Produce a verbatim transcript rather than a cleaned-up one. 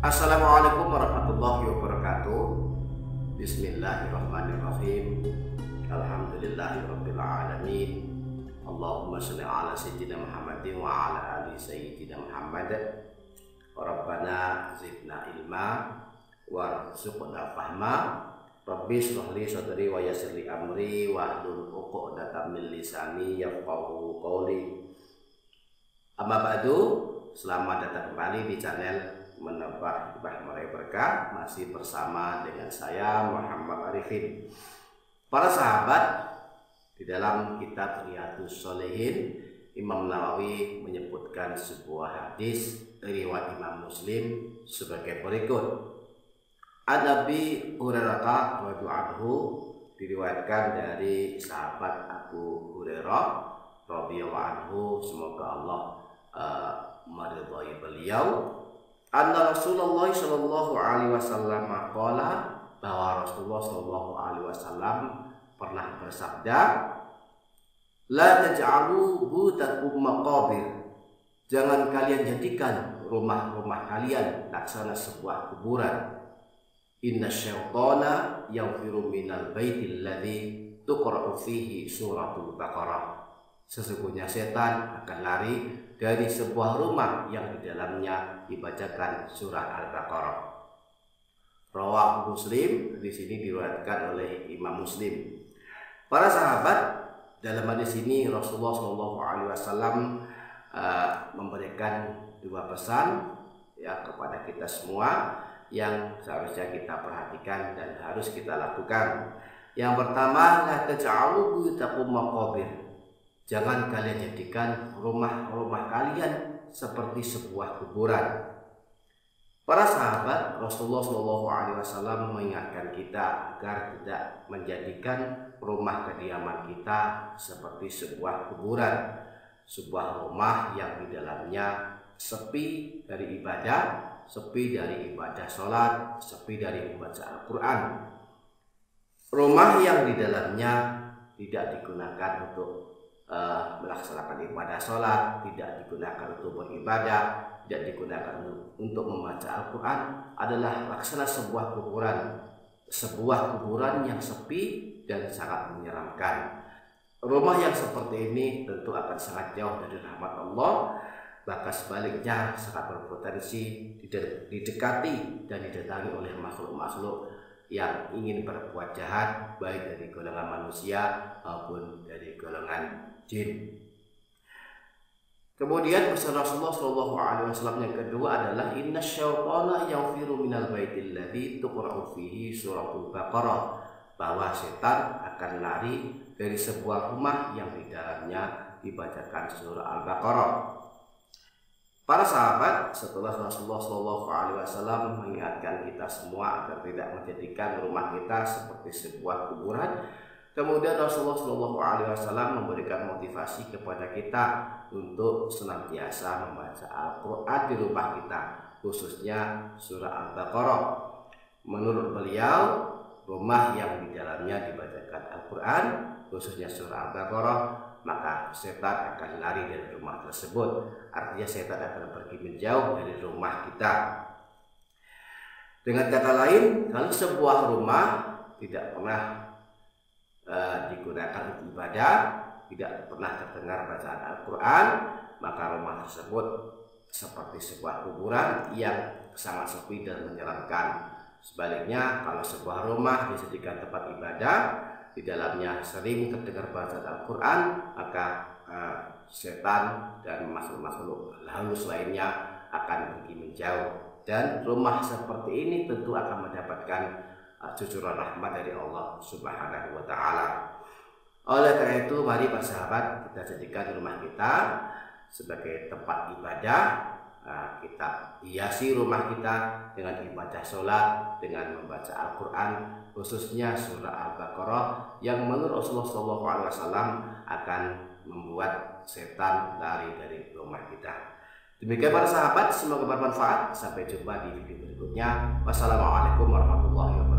Assalamualaikum warahmatullahi wabarakatuh. Bismillahirrahmanirrahim. Alhamdulillahirabbil alamin. Allahumma shalli ala sayyidina Muhammadin wa ala ali sayyidina Muhammad. Rabbana zidna ilma warzuqna fahma. Rabbi shrah li sadri wa yassir li amri wahlul 'uqdatam min lisani yafqahu qawli. Amma ba'du, selamat datang kembali di channel Menebak Hikmah Meraih Berkah, masih bersama dengan saya Muhammad Arifin. Para sahabat, di dalam kitab Riyadhus Shalihin, Imam Nawawi menyebutkan sebuah hadis riwayat Imam Muslim sebagai berikut. An-Nabi Hurairah radhiyallahu anhu, diriwayatkan dari sahabat Abu Hurairah radhiyallahu anhu, semoga Allah uh, meridhai beliau. Anna Rasulullah sallallahu alaihi wasallam qala, bahwa Rasulullah sallallahu alaihi wasallam pernah bersabda, la taj'alu butakum maqabir, jangan kalian jadikan rumah-rumah kalian laksana sebuah kuburan. Inna syaitana yanfiru minal baitil ladzi tuqra'u fihi suratul Baqarah, sesungguhnya setan akan lari dari sebuah rumah yang di dalamnya dibacakan surah Al-Baqarah. Rawahu Muslim, di sini diriwayatkan oleh Imam Muslim. Para sahabat, dalam hadis ini Rasulullah shallallahu alaihi wasallam uh, memberikan dua pesan ya kepada kita semua yang seharusnya kita perhatikan dan harus kita lakukan. Yang pertama, la taj'alu buyutakum maqabir, jangan kalian jadikan rumah-rumah kalian seperti sebuah kuburan. Para sahabat, Rasulullah shallallahu alaihi wasallam mengingatkan kita agar tidak menjadikan rumah kediaman kita seperti sebuah kuburan, sebuah rumah yang di dalamnya sepi dari ibadah, sepi dari ibadah sholat, sepi dari membaca Al-Quran. Rumah yang di dalamnya tidak digunakan untuk Uh, melaksanakan ibadah sholat, tidak digunakan untuk beribadah, tidak digunakan untuk membaca Al-Quran, adalah laksana sebuah kuburan, sebuah kuburan yang sepi dan sangat menyeramkan. Rumah yang seperti ini tentu akan sangat jauh dari rahmat Allah, bahkan sebaliknya sangat berpotensi didekati dan didatangi oleh makhluk-makhluk yang ingin berbuat jahat, baik dari golongan manusia maupun dari golongan jin. Kemudian pesan Rasulullah shallallahu alaihi wasallam yang kedua adalah inna syaitana yanfiru minal baitil ladzi tuqra'u fihi suratul Baqarah, bahwa setan akan lari dari sebuah rumah yang di dalamnya dibacakan surah Al-Baqarah. Para sahabat, setelah Rasulullah shallallahu alaihi wasallam mengingatkan kita semua agar tidak menjadikan rumah kita seperti sebuah kuburan, kemudian Rasulullah shallallahu alaihi wasallam memberikan motivasi kepada kita untuk senantiasa membaca Al-Quran di rumah kita, khususnya surah Al-Baqarah. Menurut beliau, rumah yang di dalamnya dibacakan Al-Quran, khususnya surah Al-Baqarah, maka setan akan lari dari rumah tersebut. Artinya setan akan pergi menjauh dari rumah kita. Dengan kata lain, kalau sebuah rumah tidak pernah uh, digunakan untuk ibadah, tidak pernah terdengar bacaan Al-Quran, maka rumah tersebut seperti sebuah kuburan yang sangat sepi dan menyeramkan. Sebaliknya, kalau sebuah rumah dijadikan tempat ibadah, di dalamnya sering terdengar bacaan Al-Quran, maka uh, setan dan makhluk-makhluk halus lainnya akan pergi menjauh. Dan rumah seperti ini tentu akan mendapatkan uh, cucuran rahmat dari Allah Subhanahu wa Ta'ala. Oleh karena itu, mari para sahabat, kita jadikan rumah kita sebagai tempat ibadah. Uh, kita hiasi rumah kita dengan ibadah sholat, dengan membaca Al-Quran, khususnya surah Al-Baqarah, yang menurut Rasulullah shallallahu alaihi wasallam akan membuat setan lari dari rumah kita. Demikian para sahabat, semoga bermanfaat. Sampai jumpa di video berikutnya. Wassalamualaikum warahmatullahi wabarakatuh.